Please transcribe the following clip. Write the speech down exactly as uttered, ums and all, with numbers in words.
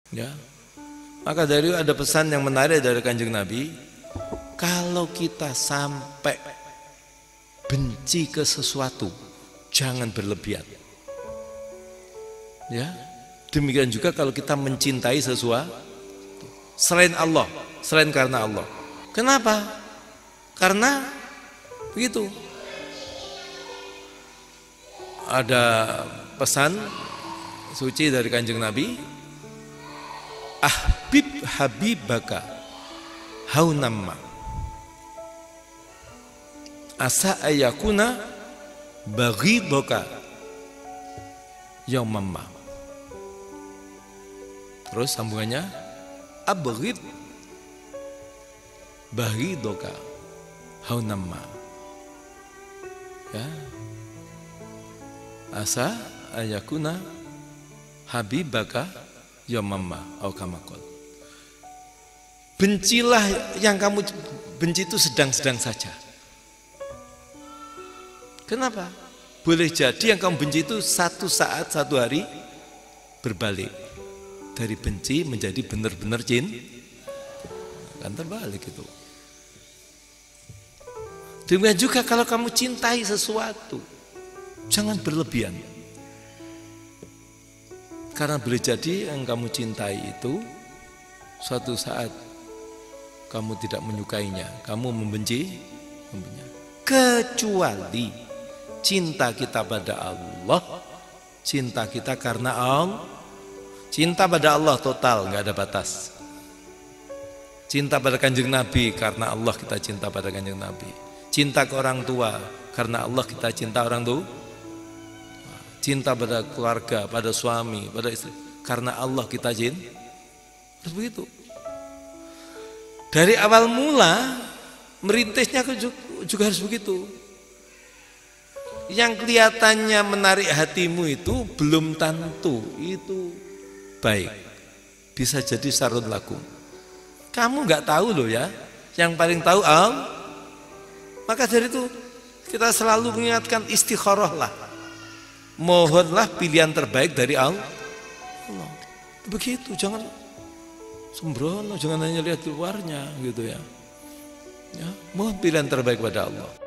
Ya. Maka dari ada pesan yang menarik dari Kanjeng Nabi, kalau kita sampai benci ke sesuatu, jangan berlebihan. Ya. Demikian juga kalau kita mencintai sesuatu selain Allah, selain karena Allah. Kenapa? Karena begitu. Ada pesan suci dari Kanjeng Nabi, ahbib habibaka haunamma asa ayakuna baghidaka yaumamma. Terus sambungannya, abghid baghidaka haunamma. Ya. Asa ayakuna habibaka yaumamma au kamakol. Bencilah yang kamu benci itu sedang-sedang saja. Kenapa? Boleh jadi yang kamu benci itu satu saat, satu hari berbalik dari benci menjadi benar-benar cinta. Kan terbalik itu. Demikian juga kalau kamu cintai sesuatu, jangan berlebihan. Karena boleh jadi yang kamu cintai itu suatu saat kamu tidak menyukainya, kamu membenci, membenci. Kecuali cinta kita pada Allah, cinta kita karena Allah. Cinta pada Allah total, nggak ada batas. Cinta pada Kanjeng Nabi, karena Allah kita cinta pada Kanjeng Nabi. Cinta ke orang tua, karena Allah kita cinta orang tua. Cinta pada keluarga, pada suami, pada istri, karena Allah kita cinta. Harus begitu. Dari awal mula merintisnya juga harus begitu. Yang kelihatannya menarik hatimu itu belum tentu itu baik. Bisa jadi sarun lakum. Kamu nggak tahu loh ya. Yang paling tahu Allah. Maka dari itu kita selalu mengingatkan istikharah lah. Mohonlah pilihan terbaik dari Allah. Begitu, jangan sembrono, jangan hanya lihat luarnya gitu ya. Ya, mohon pilihan terbaik pada Allah.